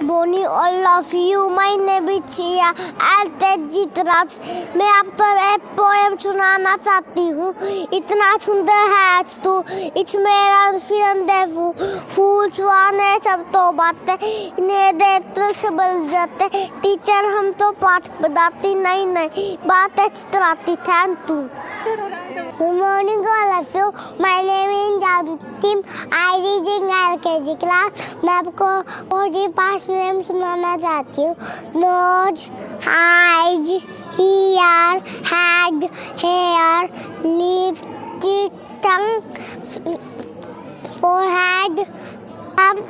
Bonnie, all of you. My name is Chia Altajitras. मैं आपको एक पोएम सुनाना चाहती हूँ। इतना सुंदर है आज तू, इसमें रंग फिरंदे फूल सुहाने सब तो बातें, इन्हें देख से बल जाते। टीचर हम तो पाठ बताती नहीं बातें चित्राती। Thank you. Good morning all of you. My name is Jantim. I read in LKG class. मैं आपको बॉडी पार्ट्स नेम सुनाना चाहती हूँ। Nose, eyes, ear, head, hair, lips, tongue, forehead, thumb,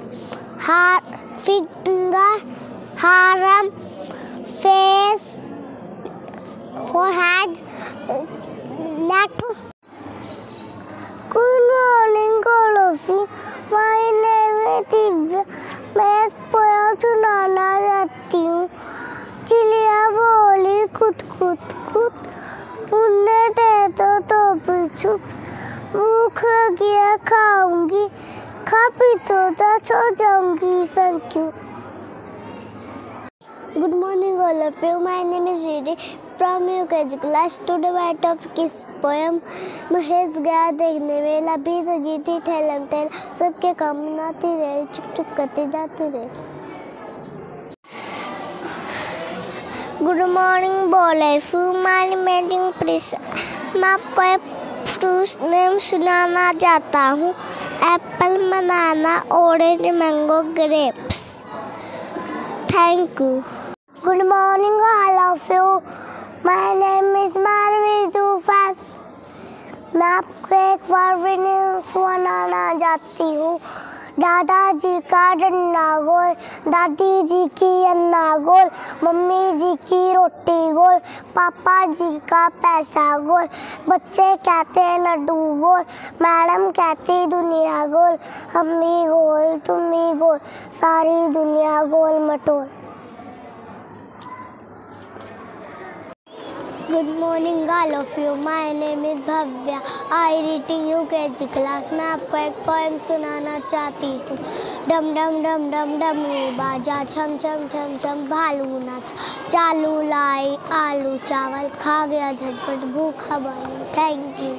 finger, arm, face, forehead, neck. Good morning all of you. My name is Divya. मैं एक poem सुनाना चाहती हूँ। चिड़िया बोली कुत कुत कुत, उन्हें दे दो तो पीछू, भूख लगी है खाऊंगी, खा पी तो सो जाऊंगी। Thank you. Good morning all of you. My name is Riri from UKG class. Today my topic is poem. Mahesh गया देखने मेला, बीत गई ठेलम ठेल, सबके काम नाती रहे, चुप चुप करते जाते रहे। Good morning बोले फूमानी मेजिंग प्रिस। मैं आपको एक फ्रूट नेम सुनाना चाहता हूँ। Apple, banana, orange, mango, grapes. Thank you. Good morning all of you. My name is Marvi Tufan. मैं आपको एक वर्ड सुनाना चाहती हूँ। दादाजी का डंडा गोल, दादी जी की अन्ना गोल, मम्मी जी की रोटी गोल, पापा जी का पैसा गोल, बच्चे कहते लड्डू गोल, मैडम कहती दुनिया गोल, अम्मी गोल तुम्मी गोल, सारी दुनिया गोल मटोल। Good morning all of you. My name is Bhavya. I read in UKG class. मैं आपको एक पोएम सुनाना चाहती हूँ। डम डम डम डम डमरू बाजा, छम छम छम छम भालू नाच, चालू लाई आलू चावल, खा गया झटपट भूखा बालू। Thank you.